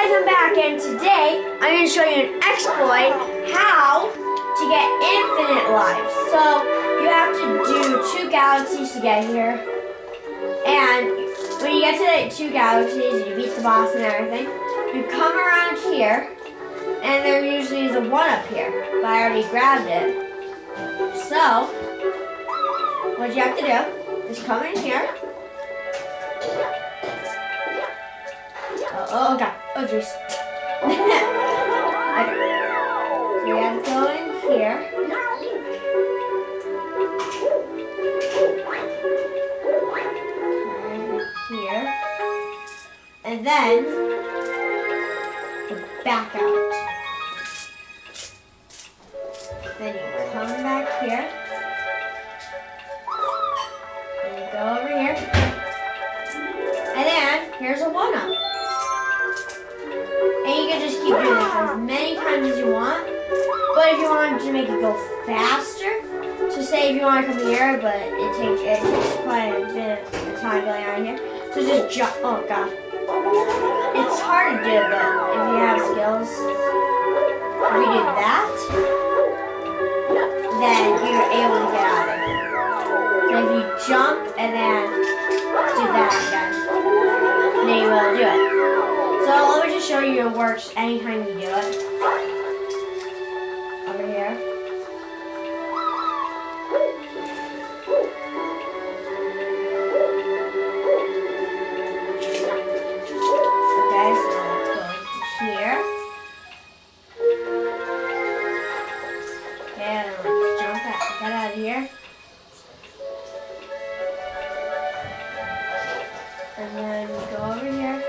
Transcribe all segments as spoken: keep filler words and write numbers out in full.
guys, I'm back, and today I'm going to show you an exploit how to get infinite lives. So you have to do two galaxies to get here, and when you get to the two galaxies, you beat the boss and everything. You come around here, and there usually is a one up here, but I already grabbed it. So what you have to do is come in here. Oh, oh god. Oh jeez. Okay. So you have to go in here. Right here. And then back out. Then you come back here. And you go over here. And then here's a one up. And you can just keep doing this as many times as you want. But if you want to make it go faster, so say if you want to come here, but it takes it takes quite a bit of time going on here. So just jump. Oh god, it's hard to do, but if you have skills, if you do that, then you're able to get out of it. So if you jump and then do that again, then you will do it. So let me just show you it works anytime you do it. Over here. Okay, so let's go into here. And let's jump out, get out of here. And then go over here.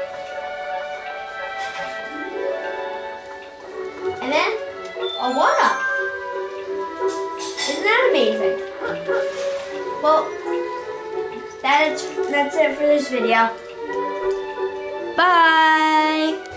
And then a one up. Isn't that amazing? Well, that is, that's it for this video. Bye.